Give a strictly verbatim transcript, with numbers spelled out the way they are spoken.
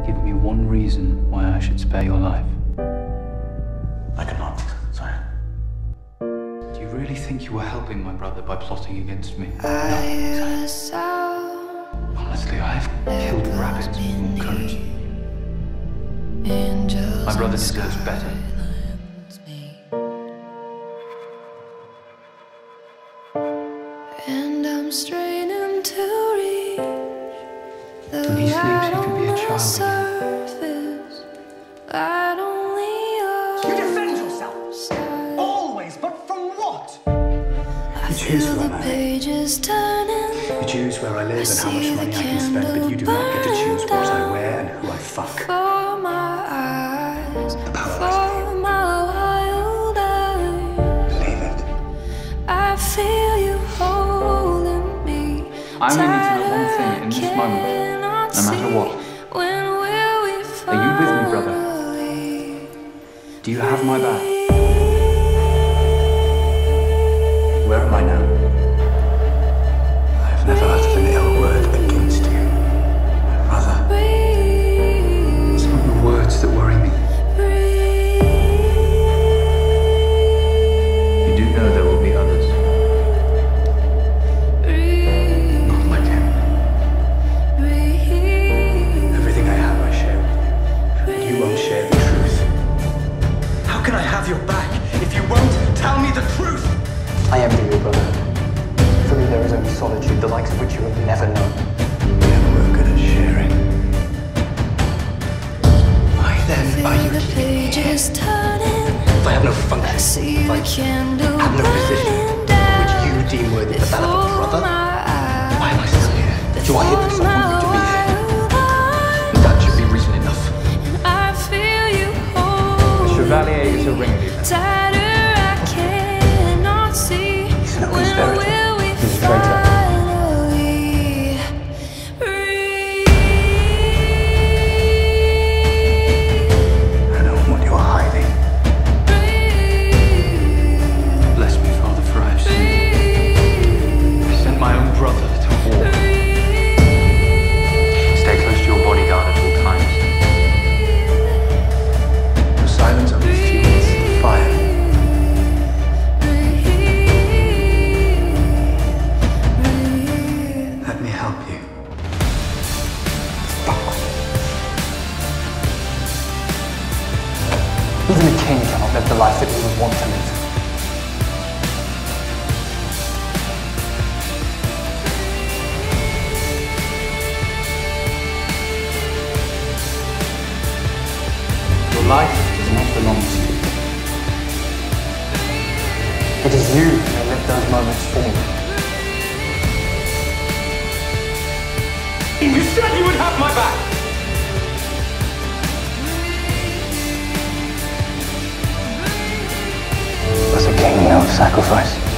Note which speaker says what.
Speaker 1: Give me one reason why I should spare your life.
Speaker 2: I cannot, sire.
Speaker 1: Do you really think you were helping my brother by plotting against me?
Speaker 3: No, sire.
Speaker 1: Honestly, I've killed rabbits with more courage. My brother deserves better.
Speaker 3: And I'm straining to reach the
Speaker 1: When he sleeps, he
Speaker 3: light
Speaker 1: can be a
Speaker 3: on the
Speaker 1: child again.
Speaker 3: surface, light only yours.
Speaker 4: You defend yourself, always, but from what?
Speaker 3: I
Speaker 2: choose
Speaker 3: feel
Speaker 2: who I
Speaker 3: the
Speaker 2: marry.
Speaker 3: pages turning.
Speaker 2: You choose where I live and how much
Speaker 3: see
Speaker 2: money
Speaker 3: the
Speaker 2: I can spend, but you do not get to choose what I wear and who I fuck.
Speaker 3: For my eyes,
Speaker 2: The power
Speaker 3: for my wild eyes,
Speaker 2: Believe it.
Speaker 3: I feel you holding me.
Speaker 1: I only need to know one thing in this moment, no matter what.
Speaker 3: When will we
Speaker 1: Are you with me, brother?
Speaker 3: finally
Speaker 1: Do you have my back?
Speaker 2: Where am I now? I have never uttered an ill word against you, my brother.
Speaker 3: breathe,
Speaker 1: It's not the words that worry me.
Speaker 3: breathe.
Speaker 1: You do know there will be others. Not like him.
Speaker 2: Everything I have I share with you, but you won't share the truth.
Speaker 4: How can I have your back if you won't tell me the truth?
Speaker 5: I envy you, brother. For me, there is only solitude, the likes of which you have never known.
Speaker 2: Never were good at sharing. Why then are you
Speaker 3: The
Speaker 2: keeping me here?
Speaker 3: pages turning.
Speaker 2: If I have no
Speaker 3: I
Speaker 2: function,
Speaker 3: see
Speaker 2: if I
Speaker 3: the candle
Speaker 2: have no position,
Speaker 3: burning down
Speaker 2: which you deem worthy of that of a
Speaker 3: before
Speaker 2: brother,
Speaker 3: my eyes.
Speaker 2: why am I still here? Do I hear because I want you to be here?
Speaker 3: Wild eyes,
Speaker 2: That should be reason enough.
Speaker 3: I feel you hold
Speaker 1: Chevalier is a ringleader.
Speaker 3: tighter. I cannot see.
Speaker 2: He's no
Speaker 3: When
Speaker 2: conspirator.
Speaker 3: will we
Speaker 5: He's a traitor.
Speaker 3: finally breathe?
Speaker 2: I know what you are hiding.
Speaker 1: Bless me, Father, for I have sinned. I sent my own brother to war. Stay close to your bodyguard at all times.
Speaker 2: Your silence only fuels the fire. Let me help you. Fuck.
Speaker 5: Even a king cannot live the life that he would want to live.
Speaker 1: Your life does not belong to you.
Speaker 5: It is you who may live those moments for me.
Speaker 4: You said you would have my back!
Speaker 2: Does a king know of sacrifice?